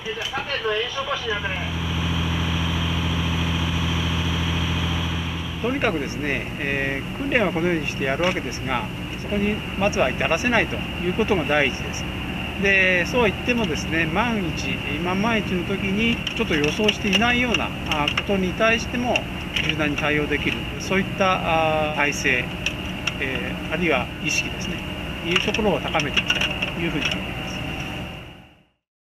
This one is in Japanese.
とにかくですね、訓練はこのようにしてやるわけですが、そこにまずは至らせないということが第一です。で、そう言ってもですね、万一の時にちょっと予想していないようなことに対しても柔軟に対応できる、そういった体制、あるいは意識ですね、いうところを高めていきたいというふうに考えます。